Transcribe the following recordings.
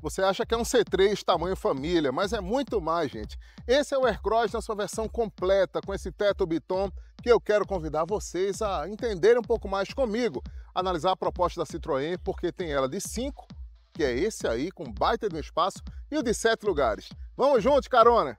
Você acha que é um C3 tamanho família, mas é muito mais, gente. Esse é o Aircross na sua versão completa, com esse teto Biton, que eu quero convidar vocês a entenderem um pouco mais comigo, analisar a proposta da Citroën, porque tem ela de 5, que é esse aí, com baita de um espaço, e o de 7 lugares. Vamos juntos, carona!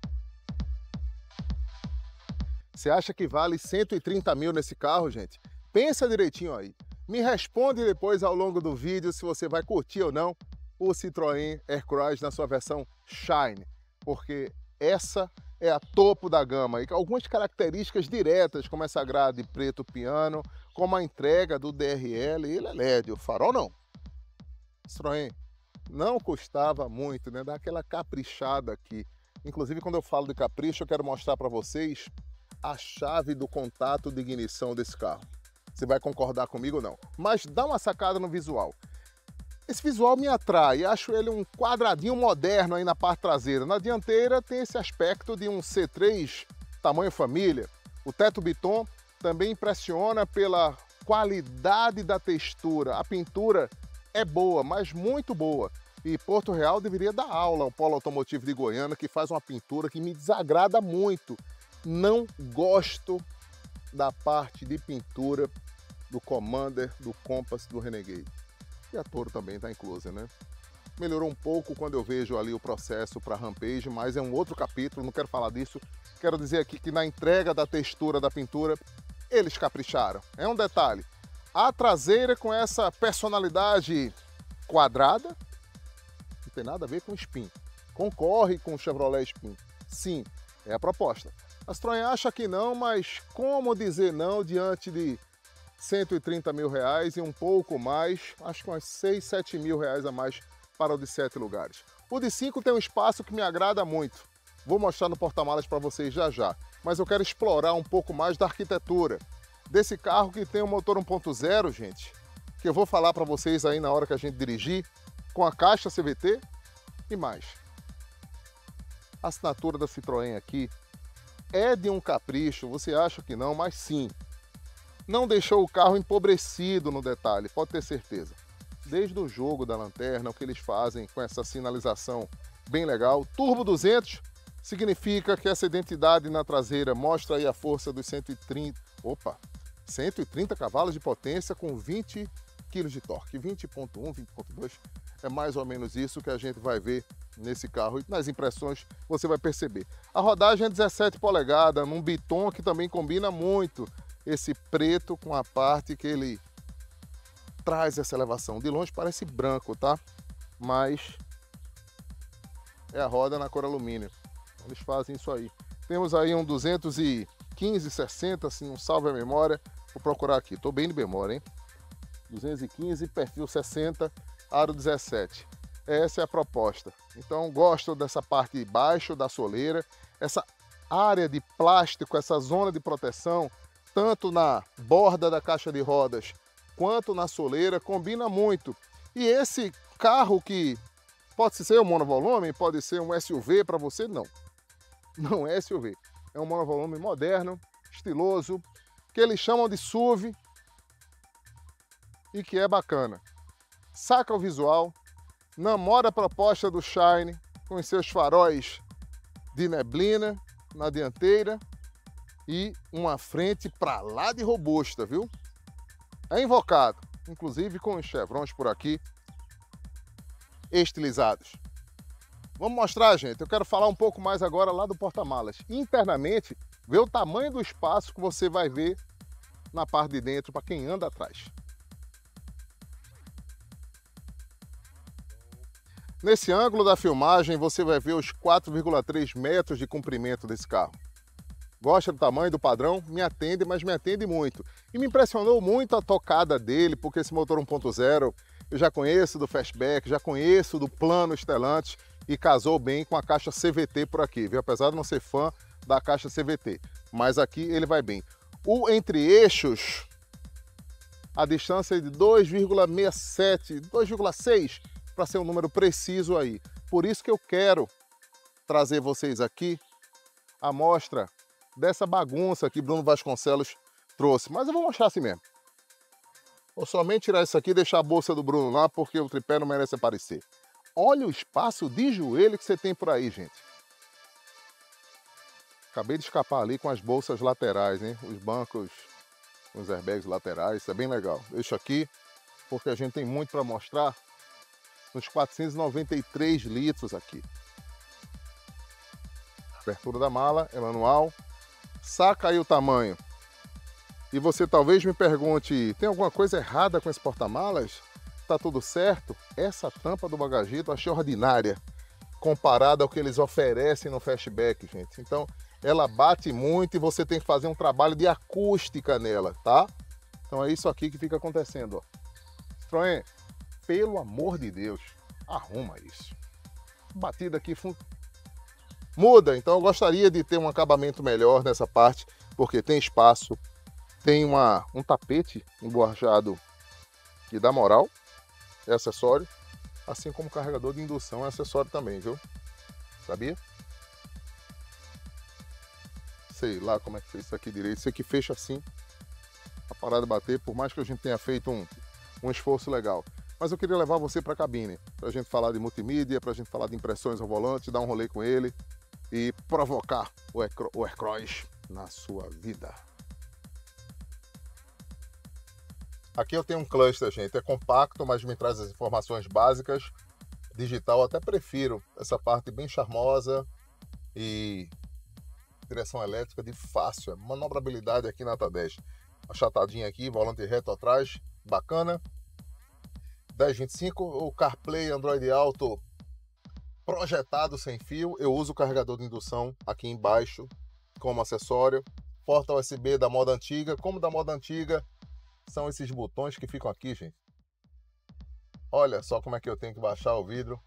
Você acha que vale 130 mil nesse carro, gente? Pensa direitinho aí. Me responde depois ao longo do vídeo se você vai curtir ou não o Citroën Aircross na sua versão Shine, porque essa é a topo da gama. E algumas características diretas, como essa grade preto piano, como a entrega do DRL, ele é LED, o farol não. Citroën não custava muito, né? Dá aquela caprichada aqui. Inclusive, quando eu falo de capricho, eu quero mostrar para vocês a chave do contato de ignição desse carro. Você vai concordar comigo ou não? Mas dá uma sacada no visual. Esse visual me atrai, acho ele um quadradinho moderno aí na parte traseira. Na dianteira tem esse aspecto de um C3 tamanho família. O teto Biton também impressiona pela qualidade da textura. A pintura é boa, mas muito boa. E Porto Real deveria dar aula ao Polo Automotivo de Goiânia, que faz uma pintura que me desagrada muito. Não gosto da parte de pintura do Commander, do Compass, do Renegade. E a Toro também está inclusa, né? Melhorou um pouco quando eu vejo ali o processo para Rampage, mas é um outro capítulo, não quero falar disso. Quero dizer aqui que na entrega da textura da pintura, eles capricharam. É um detalhe. A traseira com essa personalidade quadrada, não tem nada a ver com Spin. Concorre com o Chevrolet Spin. Sim, é a proposta. A Citroën acha que não, mas como dizer não diante de 130 mil reais e um pouco mais, acho que umas 6, 7 mil reais a mais para o de 7 lugares. O de 5 tem um espaço que me agrada muito. Vou mostrar no porta-malas para vocês já já, mas eu quero explorar um pouco mais da arquitetura desse carro que tem um motor 1.0, gente, que eu vou falar para vocês aí na hora que a gente dirigir, com a caixa CVT e mais. A assinatura da Citroën aqui é de um capricho, você acha que não, mas sim. Não deixou o carro empobrecido no detalhe, pode ter certeza. Desde o jogo da lanterna, o que eles fazem com essa sinalização bem legal. Turbo 200 significa que essa identidade na traseira mostra aí a força dos 130 cavalos de potência com 20 kg de torque. 20.1, 20.2 é mais ou menos isso que a gente vai ver nesse carro. E nas impressões você vai perceber. A rodagem é 17 polegadas, num Biton que também combina muito esse preto com a parte que ele traz essa elevação. De longe parece branco, tá? Mas é a roda na cor alumínio. Eles fazem isso aí. Temos aí um 215/60, assim, um salve a memória. Vou procurar aqui, tô bem de memória, hein? 215, perfil 60, aro 17. Essa é a proposta. Então gosto dessa parte de baixo da soleira, essa área de plástico, essa zona de proteção, tanto na borda da caixa de rodas quanto na soleira, combina muito. E esse carro que pode ser um monovolume, pode ser um SUV para você, não. Não é SUV. É um monovolume moderno, estiloso, que eles chamam de SUV e que é bacana. Saca o visual, namora a proposta do Shine com os seus faróis de neblina na dianteira e uma frente para lá de robusta, viu? É invocado, inclusive com os chevrons por aqui estilizados. Vamos mostrar, gente. Eu quero falar um pouco mais agora lá do porta-malas. Internamente, ver o tamanho do espaço que você vai ver na parte de dentro para quem anda atrás. Nesse ângulo da filmagem, você vai ver os 4,3 metros de comprimento desse carro. Gosta do tamanho, do padrão? Me atende, mas me atende muito. E me impressionou muito a tocada dele, porque esse motor 1.0 eu já conheço do Fastback, já conheço do plano Stellantis e casou bem com a caixa CVT por aqui, viu? Apesar de não ser fã da caixa CVT, mas aqui ele vai bem. O entre eixos, a distância é de 2,67, 2,6 para ser um número preciso aí. Por isso que eu quero trazer vocês aqui a mostra dessa bagunça que Bruno Vasconcelos trouxe. Mas eu vou mostrar assim mesmo. Vou somente tirar isso aqui e deixar a bolsa do Bruno lá, porque o tripé não merece aparecer. Olha o espaço de joelho que você tem por aí, gente. Acabei de escapar ali com as bolsas laterais, hein? Os bancos, os airbags laterais, isso é bem legal. Deixa aqui, porque a gente tem muito para mostrar. Uns 493 litros aqui. Abertura da mala é manual. Saca aí o tamanho. E você talvez me pergunte, tem alguma coisa errada com esse porta-malas? Tá tudo certo? Essa tampa do bagageiro eu achei ordinária, comparada ao que eles oferecem no Fastback, gente. Então, ela bate muito e você tem que fazer um trabalho de acústica nela, tá? Então é isso aqui que fica acontecendo, ó. Citroën, pelo amor de Deus, arruma isso. Batida aqui muda, então eu gostaria de ter um acabamento melhor nessa parte, porque tem espaço, tem um tapete emborrachado que dá moral, é acessório, assim como o carregador de indução é acessório também, viu? Sabia? Sei lá como é que fez isso aqui direito, isso aqui fecha assim, a parada bater, por mais que a gente tenha feito um esforço legal. Mas eu queria levar você para a cabine, para a gente falar de multimídia, para a gente falar de impressões ao volante, dar um rolê com ele e provocar o Aircross na sua vida. Aqui eu tenho um cluster, gente, é compacto, mas me traz as informações básicas. Digital, até prefiro essa parte bem charmosa e direção elétrica de fácil, manobrabilidade aqui na Nata 10. Achatadinha aqui, volante reto atrás, bacana. 1025, o CarPlay Android Auto projetado sem fio. Eu uso o carregador de indução aqui embaixo como acessório. Porta USB da moda antiga. Como da moda antiga, são esses botões que ficam aqui, gente. Olha só como é que eu tenho que baixar o vidro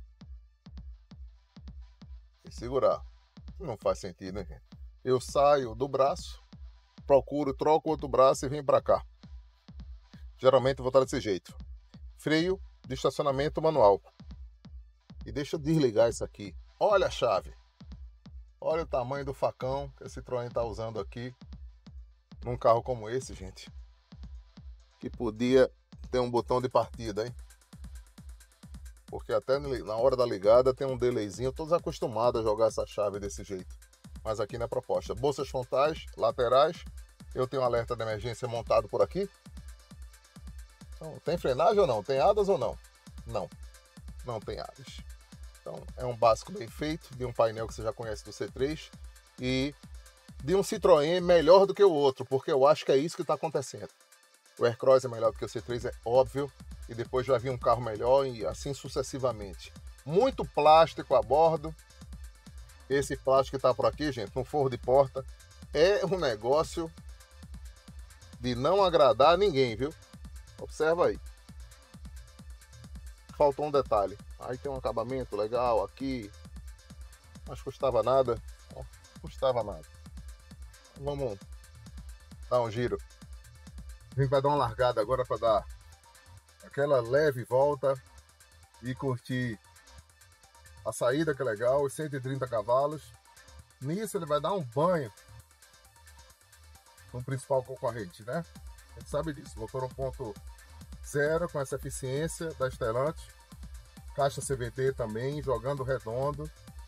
e segurar. Não faz sentido, né, gente? Eu saio do braço, troco outro braço e venho para cá. Geralmente eu vou estar desse jeito. Freio de estacionamento manual. E deixa eu desligar isso aqui. Olha a chave. Olha o tamanho do facão que esse Citroën está usando aqui num carro como esse, gente. Que podia ter um botão de partida, hein? Porque até na hora da ligada tem um delayzinho. Todos acostumados a jogar essa chave desse jeito. Mas aqui na proposta. Bolsas frontais, laterais. Eu tenho um alerta de emergência montado por aqui. Então, tem frenagem ou não? Tem hadas ou não? Não. Não tem hadas. Então é um básico bem feito. De um painel que você já conhece do C3. E de um Citroën melhor do que o outro. Porque eu acho que é isso que está acontecendo. O Aircross é melhor do que o C3, é óbvio. E depois já vi um carro melhor e assim sucessivamente. Muito plástico a bordo. Esse plástico que está por aqui, gente, no forro de porta, é um negócio de não agradar a ninguém, viu? Observa aí. Faltou um detalhe. Aí tem um acabamento legal aqui. Mas custava nada. Não custava nada. Vamos dar um giro. A gente vai dar uma largada agora para dar aquela leve volta e curtir a saída, que é legal, os 130 cavalos. Nisso ele vai dar um banho no principal concorrente, né? A gente sabe disso. Motor 1.0 com essa eficiência da Stellantis. Caixa CVT também, jogando redondo.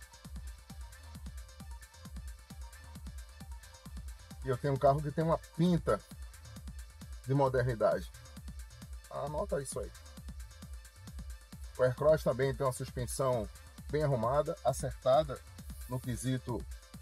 E eu tenho um carro que tem uma pinta de modernidade. Anota isso aí. O Aircross também tem uma suspensão bem arrumada, acertada no quesito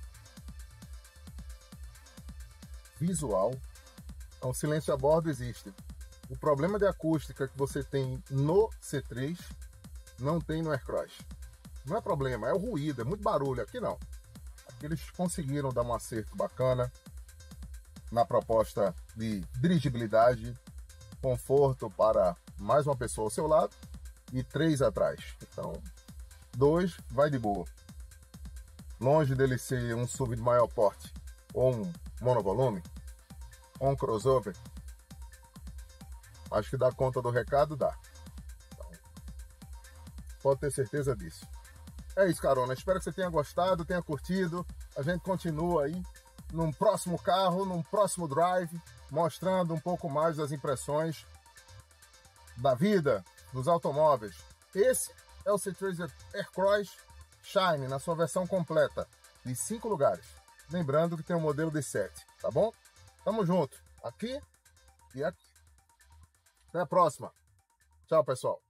visual. Então, silêncio a bordo existe. O problema de acústica que você tem no C3 não tem no Aircross. Não é problema, é o ruído, é muito barulho. Aqui não. Aqui eles conseguiram dar um acerto bacana na proposta de dirigibilidade, conforto para mais uma pessoa ao seu lado e 3 atrás. Então, 2 vai de boa. Longe dele ser um SUV de maior porte ou um monovolume ou um crossover, acho que dá conta do recado, dá. Então, pode ter certeza disso. É isso, carona. Espero que você tenha gostado, tenha curtido. A gente continua aí num próximo carro, num próximo drive, mostrando um pouco mais das impressões da vida dos automóveis. Esse é o C-Trazer Aircross Shine na sua versão completa, de 5 lugares. Lembrando que tem um modelo de 7, tá bom? Tamo junto, aqui e aqui. Até a próxima. Tchau, pessoal.